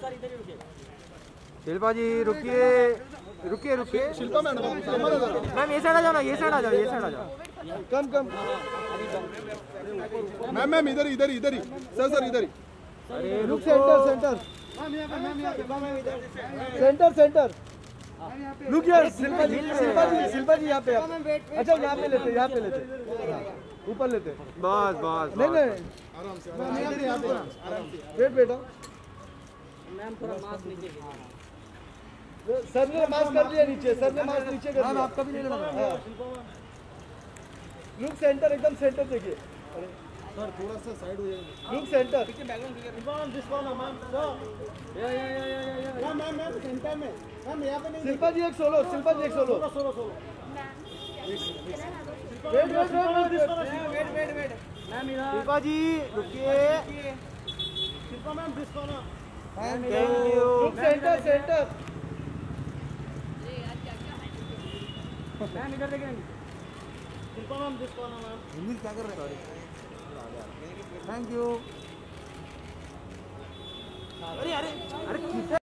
शिल्पा जी रुकिए रुकिए रुकिए। शिल्पा मैम ये साइड आ जाओ ना, ये साइड आ जाओ, ये साइड आ जाओ। कम मैम इधर इधर इधर ही सर इधर ही। रुक सेंटर सेंटर रुक यार। शिल्पा जी यहाँ पे। अच्छा यहाँ पे लेते ऊपर लेते। बस बस नहीं आराम से वेट बेटा। मैम थोड़ा मास्क नीचे सर ने मास्क कर दिया नीचे, सर ने मास्क नीचे कर दिया। आपका भी नहीं लेना। लुक सेंटर, एकदम सेंटर देखिए सर, थोड़ा सा साइड हो जाएगा। लुक सेंटर सेंटर में मैम यहाँ पे नहीं। शिल्पा जी एक solo wait ma'am Shilpa ji रुकिए। Shilpa ma'am this corner. Thank you. Look centre ma'am इधर देखिए। Shilpa ma'am this corner ma'am. English क्या कर रहे हैं? Thank you. अरे